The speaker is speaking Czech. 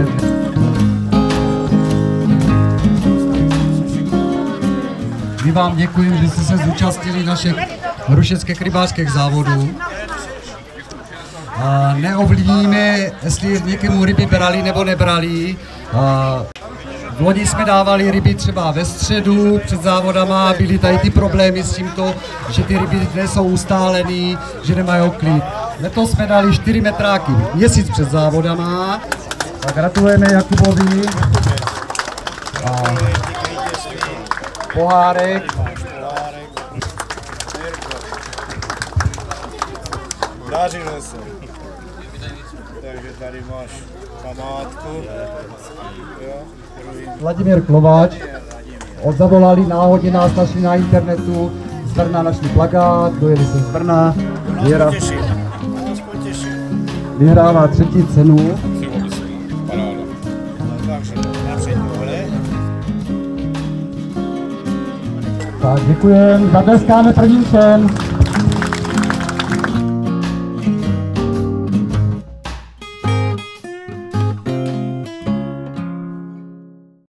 My vám děkujeme, že jste se zúčastnili našich hrušeckých rybářských závodů. Neovlivníme, jestli někomu ryby brali nebo nebrali. V loni jsme dávali ryby třeba ve středu před závodama, byly tady ty problémy s tímto, že ty ryby nejsou ustálený, že nemají klid. Letos jsme dali 4 metráky měsíc před závodama. Tak gratulujeme Jakubovi. Pohárek. Dařilo se. Takže tady máš památku. Vladimír Klováč. Odzavolali náhodně, nás našli na internetu. Z Brna našli plakát, dojeli se z Brna. Vyhrává 3. cenu. Tak děkujeme, zatleskáme prvním všem.